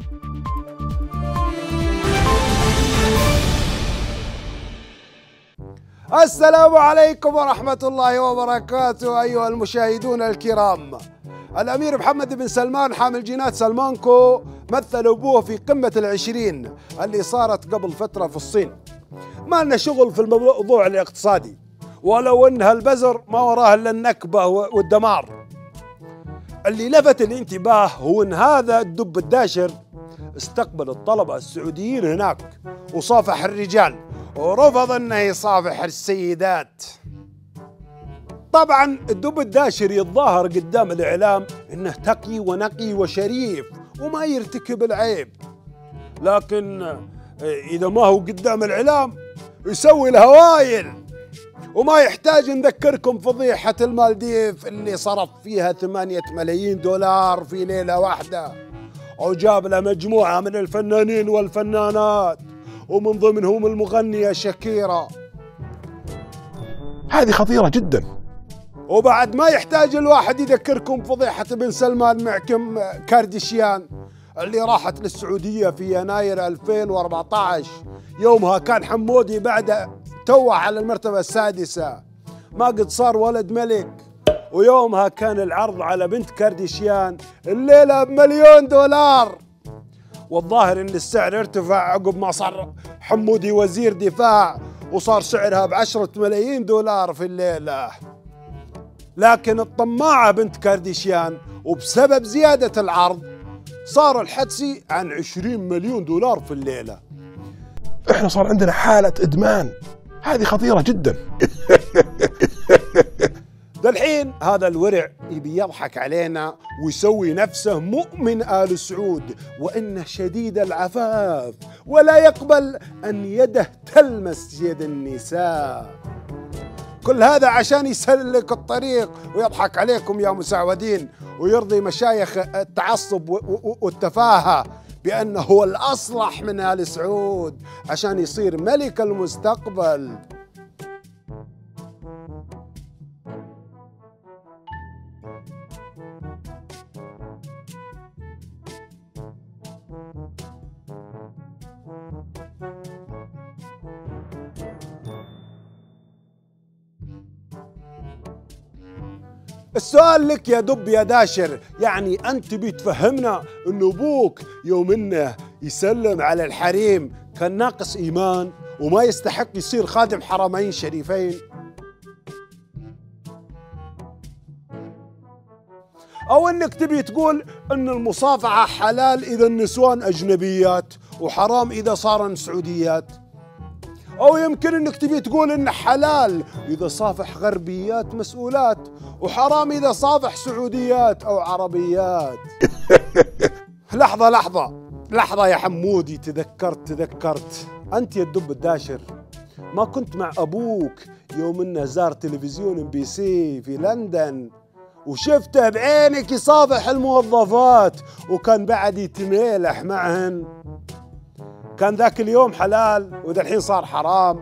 السلام عليكم ورحمة الله وبركاته أيها المشاهدون الكرام. الأمير محمد بن سلمان حامل جينات سلمانكو مثل أبوه في قمة العشرين اللي صارت قبل فترة في الصين. ما لنا شغل في الموضوع الاقتصادي، ولو أن هالبزر ما وراه إلا النكبة والدمار. اللي لفت الانتباه هو أن هذا الدب الداشر استقبل الطلبة السعوديين هناك وصافح الرجال، ورفض أنه يصافح السيدات. طبعا الدب الداشر يتظاهر قدام الإعلام أنه تقي ونقي وشريف وما يرتكب العيب، لكن إذا ما هو قدام الإعلام يسوي الهوايل. وما يحتاج نذكركم فضيحة المالديف اللي صرف فيها 8 ملايين دولار في ليلة واحدة، وجاب له مجموعة من الفنانين والفنانات ومن ضمنهم المغنية شاكيرا. هذه خطيرة جدا. وبعد ما يحتاج الواحد يذكركم فضيحة بن سلمان مع كيم كارديشيان اللي راحت للسعودية في يناير 2014. يومها كان حمودي بعد توه على المرتبة السادسة، ما قد صار ولد ملك. ويومها كان العرض على بنت كارديشيان الليلة ب1,000,000 دولار. والظاهر ان السعر ارتفع عقب ما صار حمودي وزير دفاع وصار سعرها ب10 ملايين دولار في الليلة. لكن الطماعة بنت كارديشيان وبسبب زيادة العرض صار الحدسي عن 20 مليون دولار في الليلة. احنا صار عندنا حالة ادمان، هذه خطيرة جدا. ذا الحين هذا الورع يبي يضحك علينا ويسوي نفسه مؤمن آل سعود وإنه شديد العفاف ولا يقبل أن يده تلمس يد النساء. كل هذا عشان يسلك الطريق ويضحك عليكم يا مسعودين، ويرضي مشايخ التعصب والتفاهة بأنه هو الأصلح من آل سعود عشان يصير ملك المستقبل. السؤال لك يا دب يا داشر، يعني أنت بتفهمنا أن أبوك يوم إنه يسلم على الحريم كان ناقص إيمان وما يستحق يصير خادم حرمين شريفين؟ أو أنك تبي تقول أن المصافحة حلال إذا النسوان أجنبيات وحرام إذا صارن سعوديات؟ أو يمكن أنك تبي تقول إنه حلال إذا صافح غربيات مسؤولات وحرام إذا صافح سعوديات أو عربيات. لحظة يا حمودي، تذكرت أنت يا الدب الداشر ما كنت مع أبوك يوم إنه زار تلفزيون MBC في لندن وشفته بعينك يصافح الموظفات وكان بعد يتميلح معهن؟ كان ذاك اليوم حلال وذا الحين صار حرام.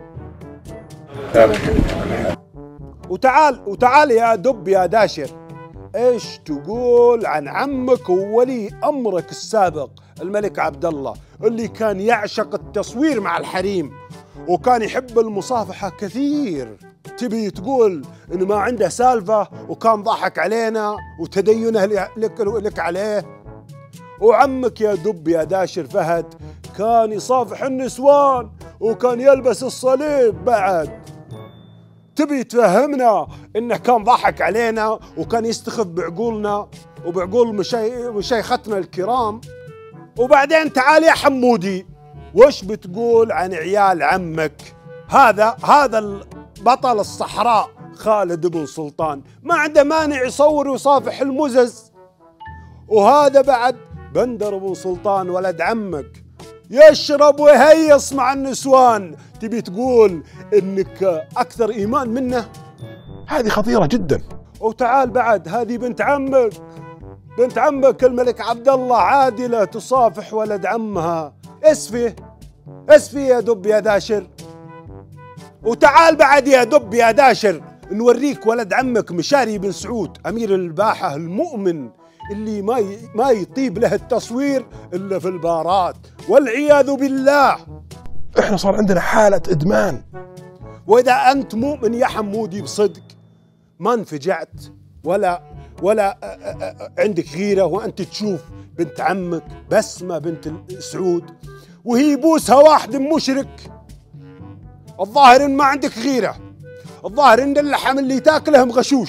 وتعال يا دب يا داشر، ايش تقول عن عمك وولي امرك السابق الملك عبد الله اللي كان يعشق التصوير مع الحريم وكان يحب المصافحة كثير؟ تبي تقول انه ما عنده سالفة وكان ضحك علينا وتدينه لك عليه؟ وعمك يا دب يا داشر فهد كان يصافح النسوان وكان يلبس الصليب بعد. تبي تفهمنا انه كان ضحك علينا وكان يستخف بعقولنا وبعقول مشايختنا الكرام؟ وبعدين تعال يا حمودي، وش بتقول عن عيال عمك هذا البطل الصحراء خالد بن سلطان؟ ما عنده مانع يصور ويصافح المزز. وهذا بعد بندر بن سلطان ولد عمك يشرب ويهيص مع النسوان، تبي تقول انك اكثر ايمان منه؟ هذه خطيرة جدا. وتعال بعد هذه بنت عمك الملك عبد الله عادلة تصافح ولد عمها. اسفي يا دب يا داشر. وتعال بعد يا دب يا داشر نوريك ولد عمك مشاري بن سعود أمير الباحة المؤمن اللي ما يطيب له التصوير إلا في البارات، والعياذ بالله. احنا صار عندنا حالة إدمان. وإذا أنت مؤمن يا حمودي بصدق ما انفجعت ولا عندك غيرة وأنت تشوف بنت عمك بسمة بنت سعود وهي بوسها واحد مشرك، الظاهر إن ما عندك غيرة، الظاهر إن اللحم اللي تاكله مغشوش،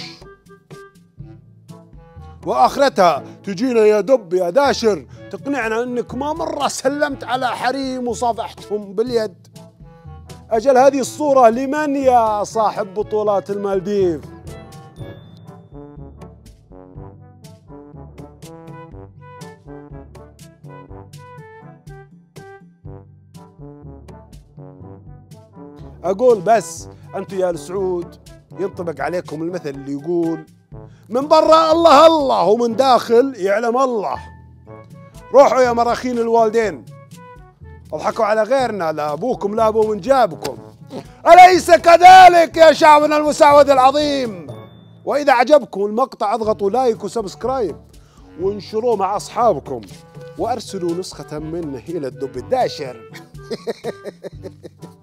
وآخرتها تجينا يا دب يا داشر تقنعنا إنك ما مرة سلمت على حريم وصافحتهم باليد. أجل هذه الصورة لمن يا صاحب بطولات المالديف؟ أقول بس أنتم يا السعود ينطبق عليكم المثل اللي يقول من برا الله الله ومن داخل يعلم الله. روحوا يا مراخين الوالدين اضحكوا على غيرنا، لا أبوكم لا أبو من جابكم، أليس كذلك يا شعبنا المسعود العظيم؟ وإذا عجبكم المقطع اضغطوا لايك وسبسكرايب وانشروه مع أصحابكم وأرسلوا نسخة منه إلى الدب الداشر.